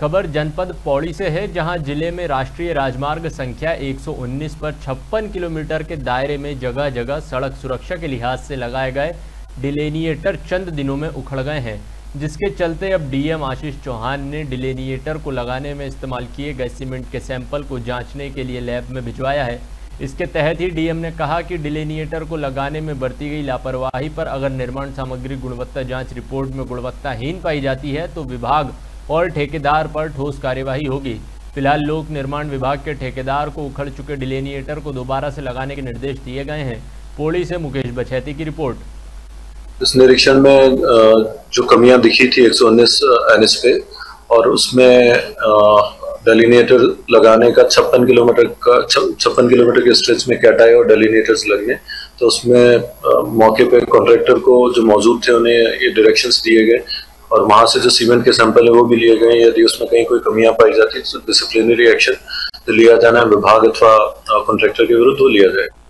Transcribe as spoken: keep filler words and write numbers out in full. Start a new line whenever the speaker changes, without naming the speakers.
खबर जनपद पौड़ी से है, जहां जिले में राष्ट्रीय राजमार्ग संख्या एक सौ उन्नीस पर छप्पन किलोमीटर के दायरे में जगह जगह सड़क सुरक्षा के लिहाज से लगाए गए डिलेनिएटर चंद दिनों में उखड़ गए हैं, जिसके चलते अब डीएम आशीष चौहान ने डिलेनिएटर को लगाने में इस्तेमाल किए गए सीमेंट के सैंपल को जांचने के लिए लैब में भिजवाया है। इसके तहत ही डीएम ने कहा कि डिलेनिएटर को लगाने में बरती गई लापरवाही पर अगर निर्माण सामग्री गुणवत्ता जांच रिपोर्ट में गुणवत्ताहीन पाई जाती है तो विभाग और ठेकेदार पर ठोस कार्यवाही होगी। फिलहाल लोक निर्माण विभाग के ठेकेदार को उखड़ चुके डिलेनिएटर को दोबारा से लगाने के निर्देश दिए गए हैं। पौड़ी से मुकेश बछैती की रिपोर्ट।
इस निरीक्षण में जो कमियां दिखी थी एक सौ उन्नीस एनएच पे, और उसमें डेलिनेटर लगाने का छप्पन किलोमीटर का छप्पन किलोमीटर के स्ट्रेच में कैटाई और डेलिनेटर्स लगने, तो उसमें मौके पे कॉन्ट्रैक्टर को जो मौजूद थे उन्हें ये डायरेक्शंस दिए गए और वहां से जो सीमेंट के सैंपल है वो भी लिए गए। यदि उसमें कहीं कोई कमियां पाई जाती तो डिसिप्लिनरी एक्शन लिया जाना विभाग अथवा कॉन्ट्रैक्टर के विरुद्ध वो लिया जाए।